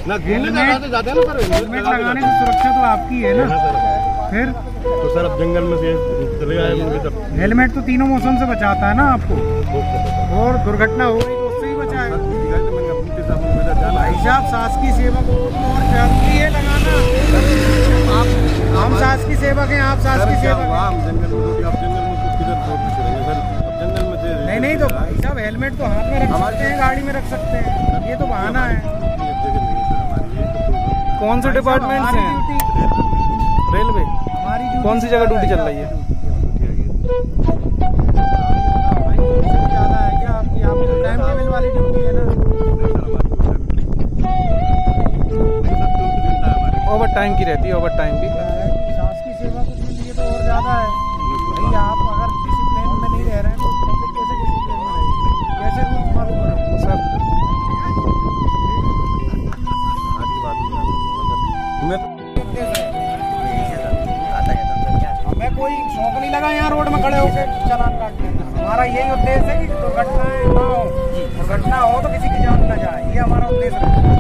ना घूमने जाते हैं ना सर, हेलमेट लगाने की सुरक्षा तो आपकी है ना। फिर तो सर अब जंगल में से चले गए। हेलमेट तो तीनों मौसम से बचाता है ना आपको, और दुर्घटना हो गई तो उससे ही बचाएगा। भाई साहब शासकीय सेवा को और जरूरी है लगाना। आप हम शासकीय सेवक हैं, आप शासकीय सेवक हैं। नहीं तो भाई साहब हेलमेट तो हाथ में रख सकते हैं, गाड़ी में रख सकते हैं, ये तो बहाना है। कौन से डिपार्टमेंट से हैं? रेलवे। हमारी कौन सी जगह ड्यूटी चल रही है? ज्यादा है क्या आपकी? आपकी तो टाइम टेबल वाली ड्यूटी है ना। ओवर टाइम की रहती है, ओवर टाइम भी। शासकीय सेवा कुछ के लिए तो और ज्यादा है भाई। आप अगर डिसिप्लिन में नहीं रह रहे हैं तो पब्लिक कैसे डिसिप्लिन में रहेगी? कैसे रूल्स फॉलो करेंगे सर? हमें कोई शौक नहीं लगा यहाँ रोड में खड़े होकर चालान काटने का। हमारा यही उद्देश्य है कि दुर्घटनाएं ना हो, दुर्घटना हो तो किसी की जान ना जाए, ये हमारा उद्देश्य है।